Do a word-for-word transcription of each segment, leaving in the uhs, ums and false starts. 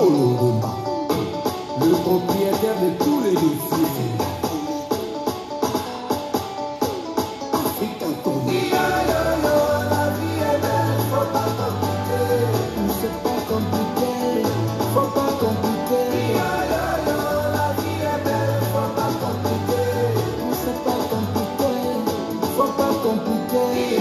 Paolo Rumba, le propriétaire de tous les dossiers. Afrique Anthony. La vie est belle, faut pas compliquer. C'est pas compliqué, faut pas compliquer. La vie est belle, faut pas compliquer. C'est pas compliqué, faut pas compliquer.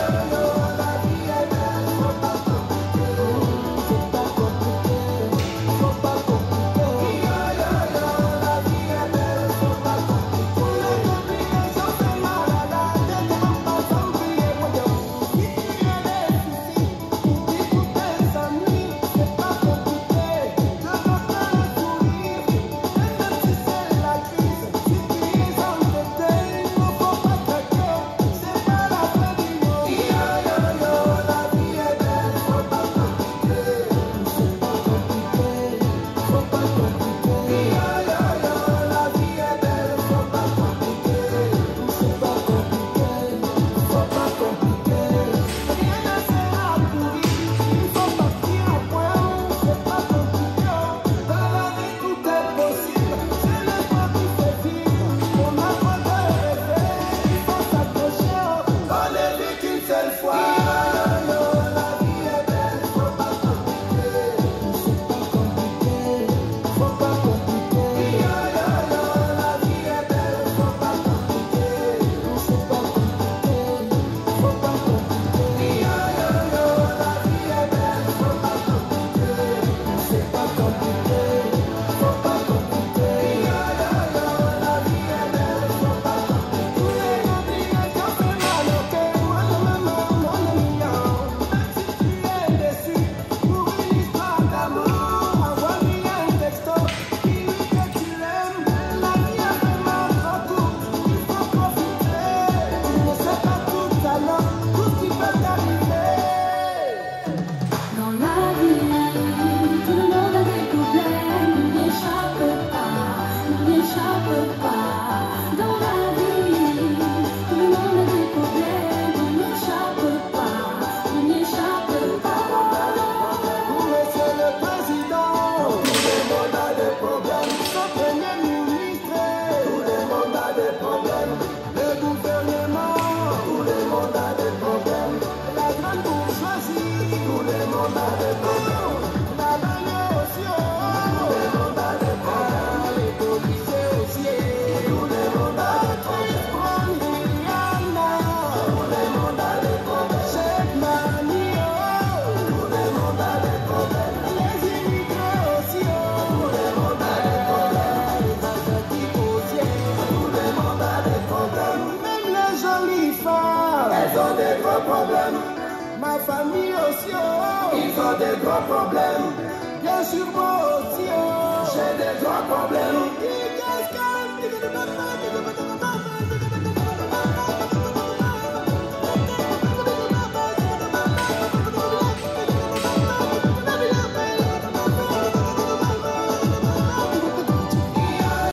Elles ont des gros problèmes. Ma famille aussi, oh. Ils ont des gros problèmes. Bien sûr, moi aussi, oh. J'ai des gros problèmes.